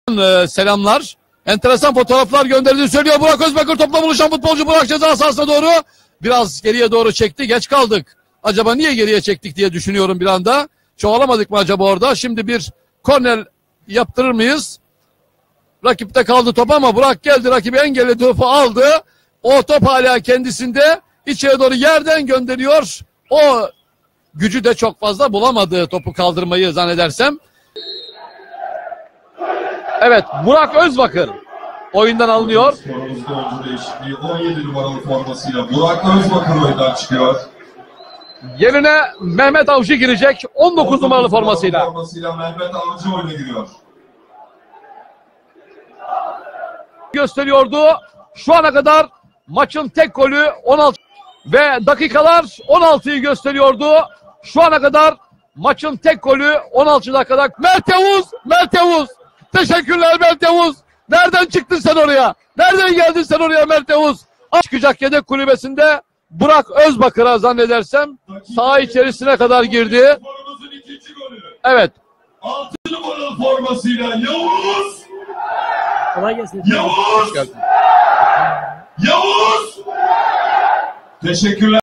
Selamlar. Enteresan fotoğraflar gönderdiğini söylüyor. Burak Özbakır topla buluşan futbolcu Burak ceza sahasına doğru. Biraz geriye doğru çekti. Geç kaldık. Acaba niye geriye çektik diye düşünüyorum bir anda. Çoğalamadık mı acaba orada? Şimdi bir korner yaptırır mıyız? Rakipte kaldı top ama Burak geldi. Rakibi engelledi, topu aldı. O top hala kendisinde. İçeri doğru yerden gönderiyor. O gücü de çok fazla bulamadı topu kaldırmayı zannedersem. Evet, Burak Özbakır oyundan alınıyor. Sporumuzda oyuncu değişikliği 17 numaralı formasıyla Burak Özbakır oyundan çıkıyor. Yerine Mehmet Avcı girecek 19 numaralı formasıyla. Mehmet Avcı oyuna giriyor. Gösteriyordu. Şu ana kadar maçın tek golü 16 ve dakikalar 16'yı gösteriyordu. Şu ana kadar maçın tek golü 16 dakikada. Mert Yavuz. Teşekkürler Mert Yavuz. Nereden çıktın sen oraya? Nereden geldin sen oraya Mert Yavuz? Çıkacak yedek kulübesinde Burak Özbakır'a zannedersem saha içerisine kadar girdi. Evet. 6 numaralı formasıyla Yavuz. Kolay gelsin. Yavuz. Teşekkürler.